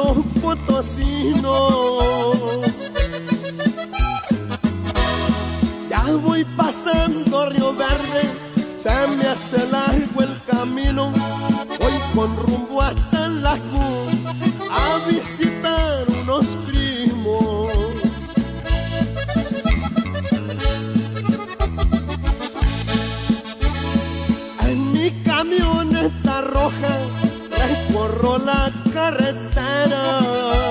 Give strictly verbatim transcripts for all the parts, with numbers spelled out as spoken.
los potosinos. Ya voy pasando Río Verde, se me hace largo el camino. Voy con rumbo hasta la Cu a visitar unos primos. En mi camioneta roja recorro la carretera.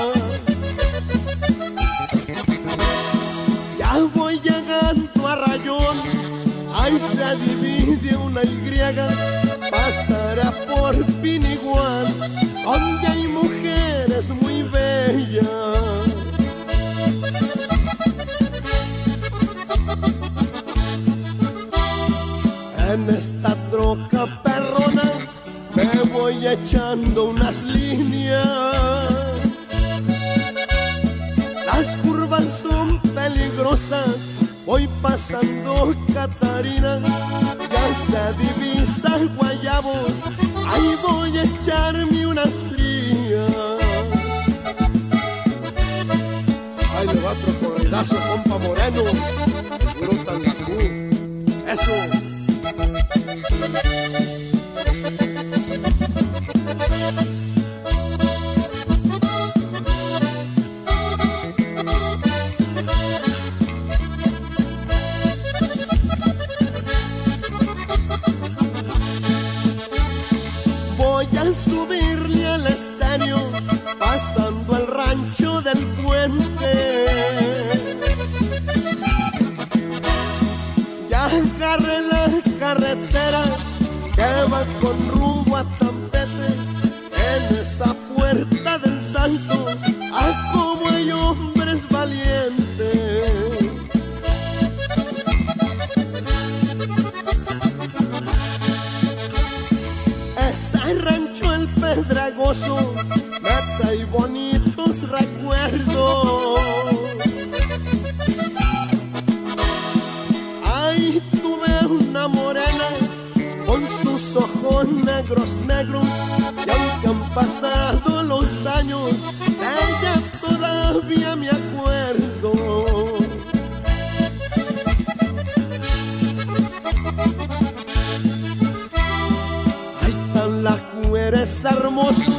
Ya voy llegando a Rayón, ahí se divide una Y, pasará por Pinigual, donde hay mujeres muy bellas. En esta troca perrona me voy echando unas líneas. Las curvas son peligrosas, voy pasando Catarina, ya se divisa Guayabos, ahí voy a echarme unas frías. Ahí le va otro corridazo, compa Moreno, puro Tangacú, eso. Voy a subirle al estadio, pasando el rancho del puente. Ya agarré la carretera que va con rumbo a Tampete. En esa puerta del Salto, ah, como hay hombres valientes. Ese rancho El Pedregoso me trae bonitos recuerdos. Ahí tuve una morena con sus ojos negros, negros, y aunque han pasado los años, de ella todavía me acuerdo. Ay, tan la Cu eres hermoso,